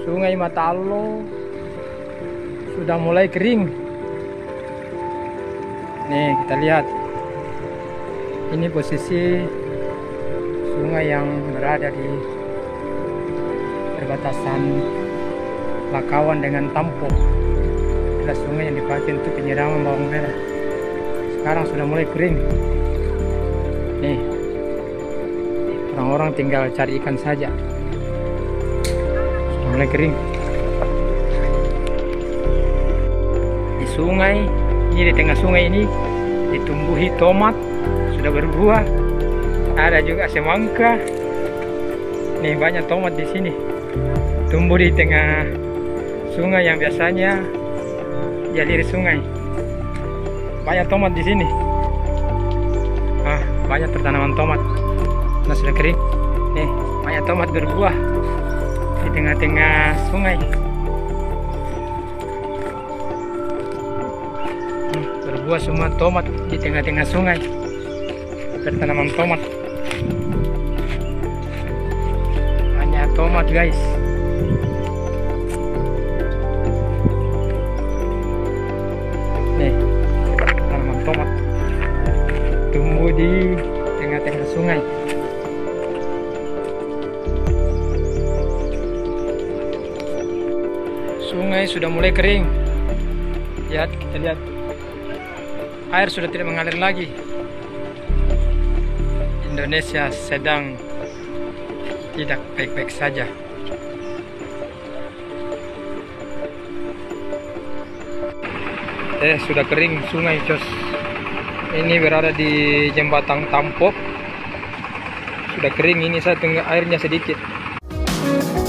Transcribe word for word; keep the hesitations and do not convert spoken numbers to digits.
Sungai Matalo sudah mulai kering. Nih kita lihat, ini posisi sungai yang berada di perbatasan Lakawan dengan Tampo. Adalah sungai yang dipakai untuk penyiraman bawang merah. Sekarang sudah mulai kering. Nih, orang-orang tinggal cari ikan saja. Sudah mulai kering. Di sungai ini, di tengah sungai ini ditumbuhi tomat, sudah berbuah. Ada juga semangka. Nih banyak tomat di sini. Tumbuh di tengah sungai yang biasanya dialiri sungai. Banyak tomat di sini. Ah, banyak pertanaman tomat. Nah, sudah kering. Nih, banyak tomat berbuah di tengah-tengah sungai. Hmm, berbuah semua tomat di tengah-tengah sungai. Pertanaman tomat. Banyak tomat, guys. Nih, tanaman tomat tumbuh di tengah-tengah sungai. Sungai sudah mulai kering. Lihat, kita lihat. Air sudah tidak mengalir lagi. Indonesia sedang tidak baik-baik saja. Eh, sudah kering sungai, cos. Ini berada di jembatan Tampo. Sudah kering ini, saya tengah airnya sedikit.